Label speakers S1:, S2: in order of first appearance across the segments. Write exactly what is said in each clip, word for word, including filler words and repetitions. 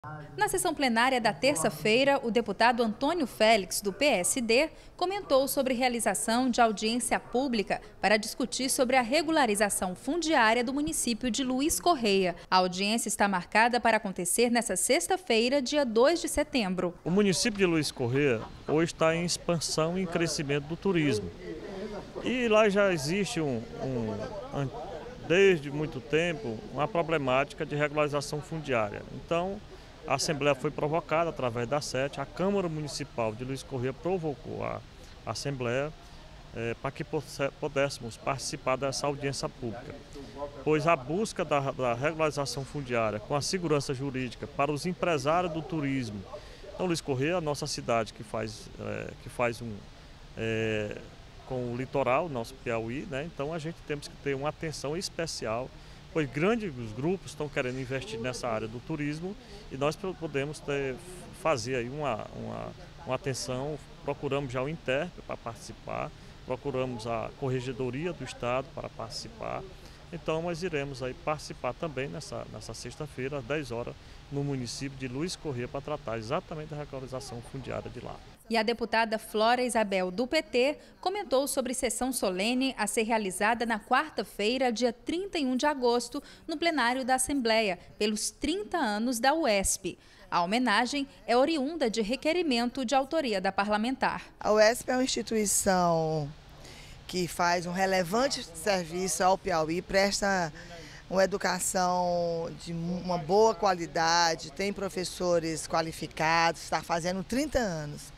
S1: Na sessão plenária da terça-feira, o deputado Antônio Félix, do P S D, comentou sobre realização de audiência pública para discutir sobre a regularização fundiária do município de Luiz Correia. A audiência está marcada para acontecer nesta sexta-feira, dia dois de setembro.
S2: O município de Luiz Correia hoje está em expansão e em crescimento do turismo. E lá já existe, um, um, desde muito tempo, uma problemática de regularização fundiária. Então, a Assembleia foi provocada através da sete, a Câmara Municipal de Luiz Correia provocou a Assembleia é, para que pudéssemos participar dessa audiência pública, pois a busca da, da regularização fundiária com a segurança jurídica para os empresários do turismo. Então, Luiz Correia é a nossa cidade que faz, é, que faz um... É, com o litoral, nosso Piauí, né? Então a gente temos que ter uma atenção especial, pois grandes grupos estão querendo investir nessa área do turismo e nós podemos ter, fazer aí uma, uma, uma atenção. Procuramos já o intérprete para participar, procuramos a Corregedoria do Estado para participar. Então nós iremos aí participar também nessa, nessa sexta-feira, às dez horas, no município de Luiz Correia, para tratar exatamente da regularização fundiária de lá.
S1: E a deputada Flora Isabel, do P T, comentou sobre sessão solene a ser realizada na quarta-feira, dia trinta e um de agosto, no plenário da Assembleia, pelos trinta anos da U E S P. A homenagem é oriunda de requerimento de autoria da parlamentar.
S3: A U E S P é uma instituição que faz um relevante serviço ao Piauí, presta uma educação de uma boa qualidade, tem professores qualificados, está fazendo trinta anos.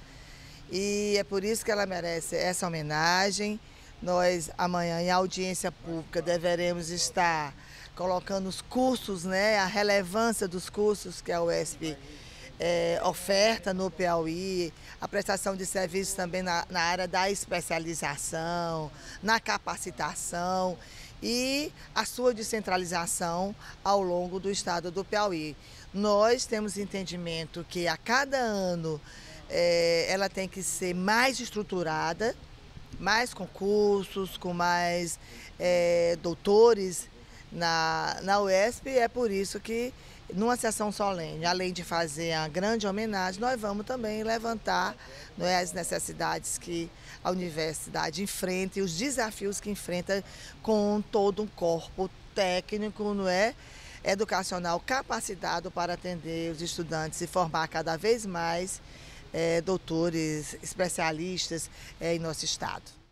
S3: E é por isso que ela merece essa homenagem. Nós, amanhã, em audiência pública, deveremos estar colocando os cursos, né, a relevância dos cursos que a U E S P é, oferta no Piauí, a prestação de serviços também na, na área da especialização, na capacitação e a sua descentralização ao longo do estado do Piauí. Nós temos entendimento que a cada ano é, ela tem que ser mais estruturada, mais concursos, com mais é, doutores na, na U E S P, e é por isso que, numa sessão solene, além de fazer a grande homenagem, nós vamos também levantar, não é, as necessidades que a universidade enfrenta e os desafios que enfrenta com todo um corpo técnico, não é, educacional capacitado para atender os estudantes e formar cada vez mais é, doutores, especialistas é, em nosso estado.